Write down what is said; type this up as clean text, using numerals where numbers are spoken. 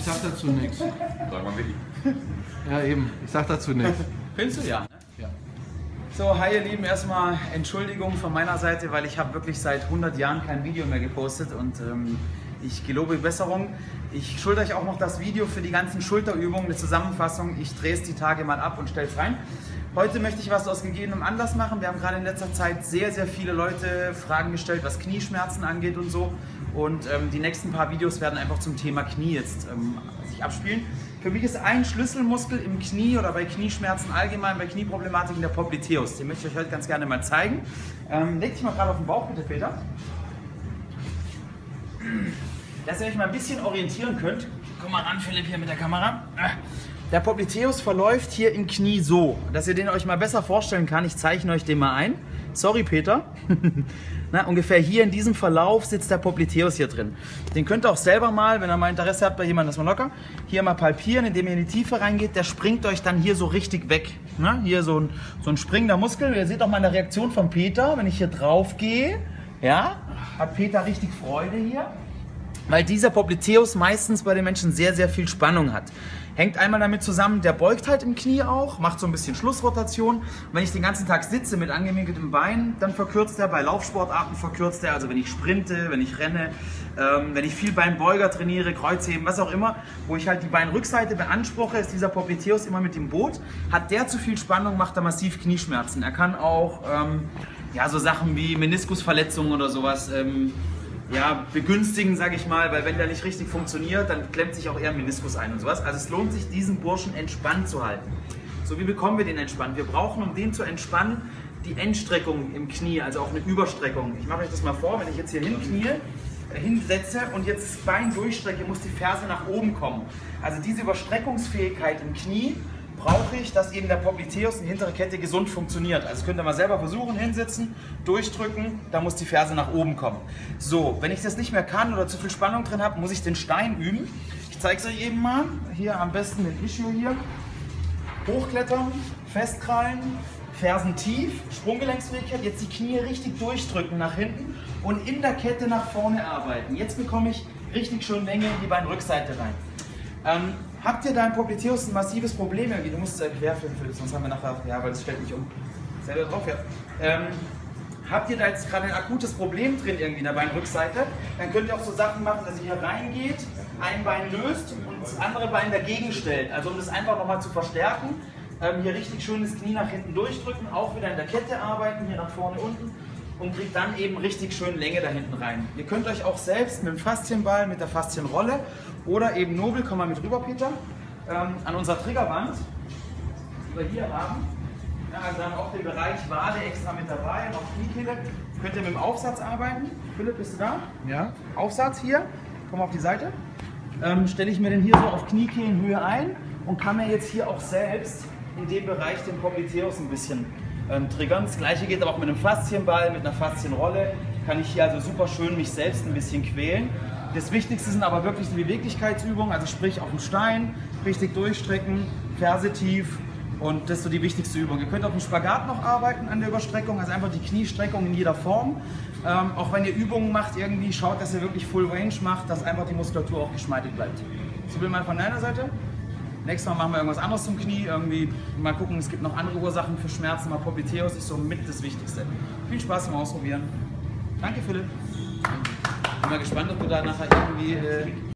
sag dazu nichts. Sag mal Willi. Ja, eben. Ich sag dazu nichts. Findest du ja? Ne? Ja. So, hi ihr Lieben, erstmal Entschuldigung von meiner Seite, weil ich habe wirklich seit 100 Jahren kein Video mehr gepostet und ich gelobe Besserung. Ich schulde euch auch noch das Video für die ganzen Schulterübungen, eine Zusammenfassung. Ich drehe es die Tage mal ab und stelle es rein. Heute möchte ich was aus gegebenem Anlass machen. Wir haben gerade in letzter Zeit sehr, sehr viele Leute Fragen gestellt, was Knieschmerzen angeht und so. Und die nächsten paar Videos werden einfach zum Thema Knie jetzt sich abspielen. Für mich ist ein Schlüsselmuskel im Knie oder bei Knieschmerzen allgemein, bei Knieproblematiken der Popliteus. Den möchte ich euch heute ganz gerne mal zeigen. Leg dich mal gerade auf den Bauch bitte, Peter. Dass ihr euch mal ein bisschen orientieren könnt. Komm mal ran, Philipp, hier mit der Kamera. Der Popliteus verläuft hier im Knie so, dass ihr den euch mal besser vorstellen kann. Ich zeichne euch den mal ein. Sorry, Peter. Na, ungefähr hier in diesem Verlauf sitzt der Popliteus hier drin. Den könnt ihr auch selber mal, wenn ihr mal Interesse habt bei jemandem, das mal locker, hier mal palpieren, indem ihr in die Tiefe reingeht. Der springt euch dann hier so richtig weg. Na, hier so ein springender Muskel. Ihr seht auch mal eine Reaktion von Peter, wenn ich hier drauf gehe. Ja, hat Peter richtig Freude hier. Weil dieser Popliteus meistens bei den Menschen sehr, sehr viel Spannung hat. Hängt einmal damit zusammen, der beugt halt im Knie auch, macht so ein bisschen Schlussrotation. Und wenn ich den ganzen Tag sitze mit angewinkeltem Bein, dann verkürzt er, bei Laufsportarten verkürzt er, also wenn ich sprinte, wenn ich renne, wenn ich viel Beinbeuger trainiere, Kreuzheben, was auch immer, wo ich halt die Beinrückseite beanspruche, ist dieser Popliteus immer mit dem Boot. Hat der zu viel Spannung, macht er massiv Knieschmerzen. Er kann auch ja, so Sachen wie Meniskusverletzungen oder sowas ja, begünstigen, sage ich mal, weil wenn der nicht richtig funktioniert, dann klemmt sich auch eher ein Meniskus ein und sowas. Also es lohnt sich, diesen Burschen entspannt zu halten. So, wie bekommen wir den entspannt? Wir brauchen, um den zu entspannen, die Endstreckung im Knie, also auch eine Überstreckung. Ich mache euch das mal vor, wenn ich jetzt hier hinsetze und jetzt das Bein durchstrecke, muss die Ferse nach oben kommen. Also diese Überstreckungsfähigkeit im Knie brauche ich, dass eben der Popliteus, die hintere Kette, gesund funktioniert. Also könnt ihr mal selber versuchen, hinsetzen, durchdrücken, da muss die Ferse nach oben kommen. So, wenn ich das nicht mehr kann oder zu viel Spannung drin habe, muss ich den Stein üben. Ich zeige es euch eben mal. Hier am besten den Issue hier. Hochklettern, festkrallen, Fersen tief, Sprunggelenksfähigkeit, jetzt die Knie richtig durchdrücken nach hinten und in der Kette nach vorne arbeiten. Jetzt bekomme ich richtig schön Länge in die Beinrückseite rein. Habt ihr dein Popliteus ein massives Problem irgendwie? Du musst es querfilmen, sonst haben wir nachher, ja, weil das stellt nicht um. Selber drauf, ja. Habt ihr da jetzt gerade ein akutes Problem drin irgendwie in der Beinrückseite, dann könnt ihr auch so Sachen machen, dass ihr hier reingeht, ein Bein löst und das andere Bein dagegen stellt. Also um das einfach nochmal zu verstärken, hier richtig schön das Knie nach hinten durchdrücken, auch wieder in der Kette arbeiten, hier nach vorne unten und kriegt dann eben richtig schön Länge da hinten rein. Ihr könnt euch auch selbst mit dem Faszienball, mit der Faszienrolle oder eben Nobel, komm mal mit rüber, Peter, an unserer Triggerwand, die wir hier haben. Ja, also dann auch den Bereich Wade extra mit dabei und auch Kniekehle. Könnt ihr mit dem Aufsatz arbeiten. Philipp, bist du da? Ja. Aufsatz hier, komm auf die Seite. Stelle ich mir den hier so auf Kniekehlenhöhe ein und kann mir jetzt hier auch selbst in dem Bereich den Popliteus ein bisschen triggern. Das gleiche geht aber auch mit einem Faszienball, mit einer Faszienrolle. Kann ich hier also super schön mich selbst ein bisschen quälen. Das Wichtigste sind aber wirklich die Beweglichkeitsübungen, also sprich auf dem Stein, richtig durchstrecken, Ferse tief und das ist so die wichtigste Übung. Ihr könnt auf dem Spagat noch arbeiten an der Überstreckung, also einfach die Kniestreckung in jeder Form. Auch wenn ihr Übungen macht, irgendwie schaut, dass ihr wirklich Full Range macht, dass einfach die Muskulatur auch geschmeidig bleibt. So viel mal von deiner Seite. Nächstes Mal machen wir irgendwas anderes zum Knie, irgendwie mal gucken, es gibt noch andere Ursachen für Schmerzen, mal Popliteus ist so mit das Wichtigste. Viel Spaß beim Ausprobieren. Danke, Philipp. Ich bin mal gespannt, ob du da nachher irgendwie